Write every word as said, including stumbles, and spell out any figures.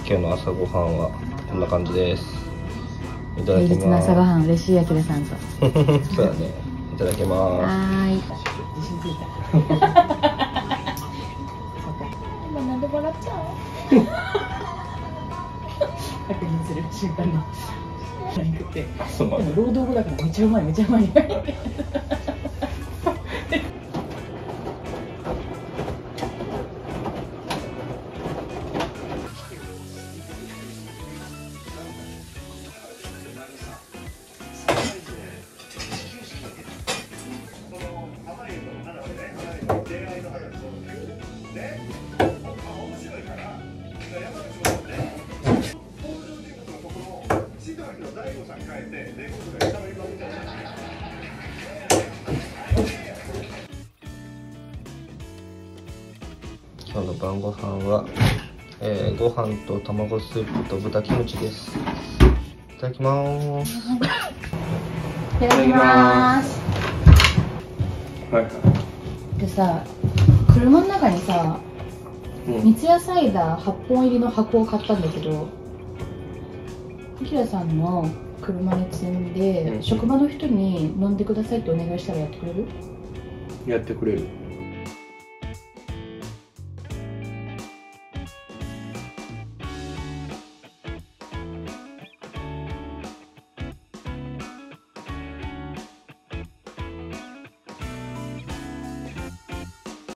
今日の朝ごはんはこんな感じです。いただきます。 平日の朝ごはん嬉しいあきらさんとそうだね。いただきます。 はーい。自信ついた。今なんで笑っちゃう？確認する瞬間の。でも労働後だからめちゃうまいめちゃうまい。 今日の晩ご飯は、えー、ご飯と卵スープと豚キムチです。いただきまーす。 いただきまーす。 はいはい。 でさ、車の中にさ、 うん、 三ツ矢サイダーはっぽん入りの箱を買ったんだけど、あきらさんの車に積んで、うん、職場の人に飲んでくださいってお願いしたらやってくれる？ やってくれる。